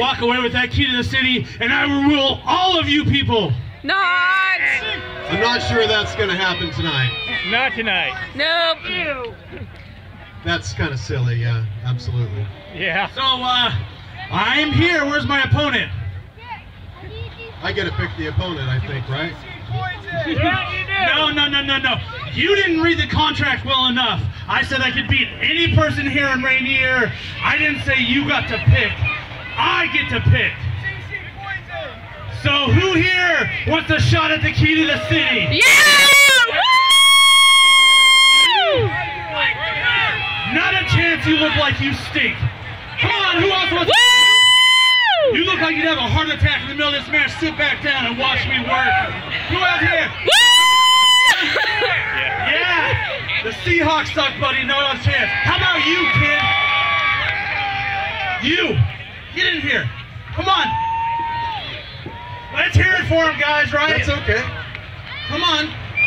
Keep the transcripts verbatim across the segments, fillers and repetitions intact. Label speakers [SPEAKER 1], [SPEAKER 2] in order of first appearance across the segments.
[SPEAKER 1] walk away with that key to the city, and I will rule all of you people.
[SPEAKER 2] Not.
[SPEAKER 3] I'm not sure that's going to happen tonight.
[SPEAKER 4] Not tonight.
[SPEAKER 2] Nope.
[SPEAKER 3] That's kind of silly, yeah, absolutely.
[SPEAKER 4] Yeah.
[SPEAKER 1] So, uh, I'm here. Where's my opponent?
[SPEAKER 3] I get to pick the opponent, I think, right?
[SPEAKER 4] Yeah, you do.
[SPEAKER 1] No, no, no, no, no. You didn't read the contract well enough. I said I could beat any person here in Rainier. I didn't say you got to pick. I get to pick. So who here wants a shot at the key to the city?
[SPEAKER 2] Yeah! Woo!
[SPEAKER 1] Not a chance. You look like you stink. Come on, who else wants?
[SPEAKER 2] Woo!
[SPEAKER 1] You look like you'd have a heart attack in the middle of this match. Sit back down and watch me work. Who out here?
[SPEAKER 2] Woo!
[SPEAKER 1] Yeah. The Seahawks suck, buddy. No chance. How about you, kid? You. Get in here. Come on. Let's hear it for him, guys, right?
[SPEAKER 3] That's okay.
[SPEAKER 1] Come on.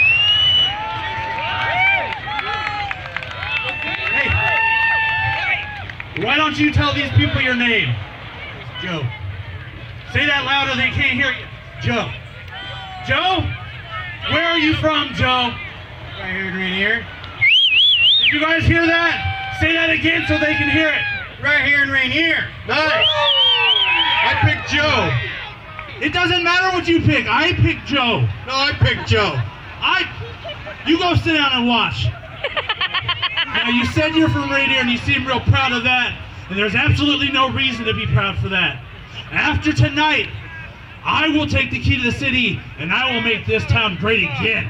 [SPEAKER 1] Hey. Why don't you tell these people your name? Joe. Say that louder, they can't hear you. Joe. Joe? Where are you from, Joe?
[SPEAKER 3] Right here in Rainier.
[SPEAKER 1] Did you guys hear that? Say that again so they can hear it.
[SPEAKER 3] Right here in Rainier. Nice. I picked Joe.
[SPEAKER 1] It doesn't matter what you pick. I picked Joe.
[SPEAKER 3] No, I picked Joe.
[SPEAKER 1] I. You go sit down and watch. Now, you said you're from Rainier and you seem real proud of that. And there's absolutely no reason to be proud for that. After tonight, I will take the key to the city and I will make this town great again.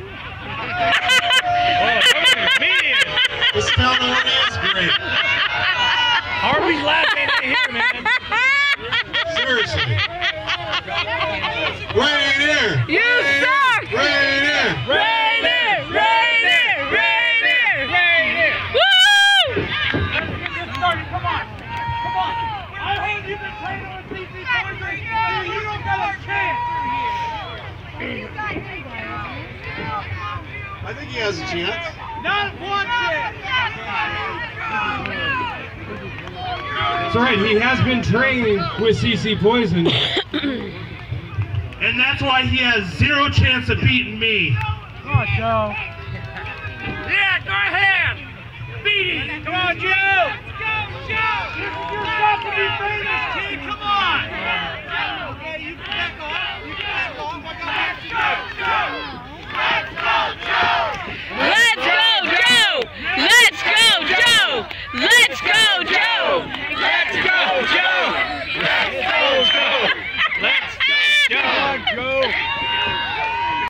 [SPEAKER 4] Oh,
[SPEAKER 3] This town already is great.
[SPEAKER 4] Harvey's laughing at here, man.
[SPEAKER 3] Seriously. Rainier.
[SPEAKER 2] You suck!
[SPEAKER 3] Rainier.
[SPEAKER 2] Rainier! Rainier! Rainier! Rainier! Woo!
[SPEAKER 1] Let's get this started. Come on. Come on. I heard you've been training with D C Poison. You don't got a chance.
[SPEAKER 3] I think he has a chance.
[SPEAKER 1] Not one chance.
[SPEAKER 5] That's right, he has been training with C C Poison.
[SPEAKER 1] And that's why he has zero chance of beating me.
[SPEAKER 4] Come on, Joe. Yeah, go ahead. Beat him. Come on, Joe. Let's go, Joe. You're about to be famous, kid. Come on.
[SPEAKER 1] Okay, you can back off. You can back off. I got
[SPEAKER 2] Let's go, Joe! Let's go, Joe! Let's go, Joe!